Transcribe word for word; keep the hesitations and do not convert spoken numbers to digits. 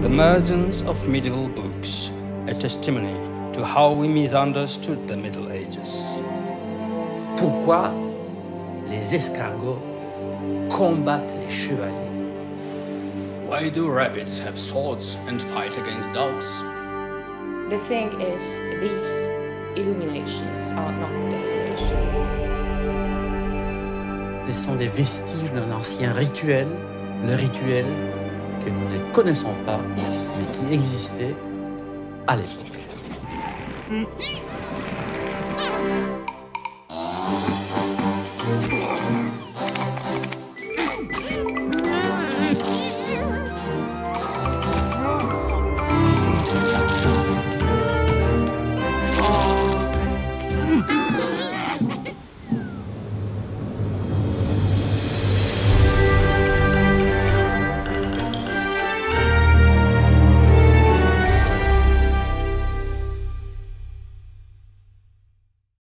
The emergence of medieval books, a testimony to how we misunderstood the Middle Ages. Pourquoi les escargots combattent les chevaliers? Why do rabbits have swords and fight against dogs? The thing is, these illuminations are not decorations. Ce sont des vestiges d'un ancien rituel, le rituel que nous ne connaissons pas, mais qui existait à l'époque. Mm-hmm.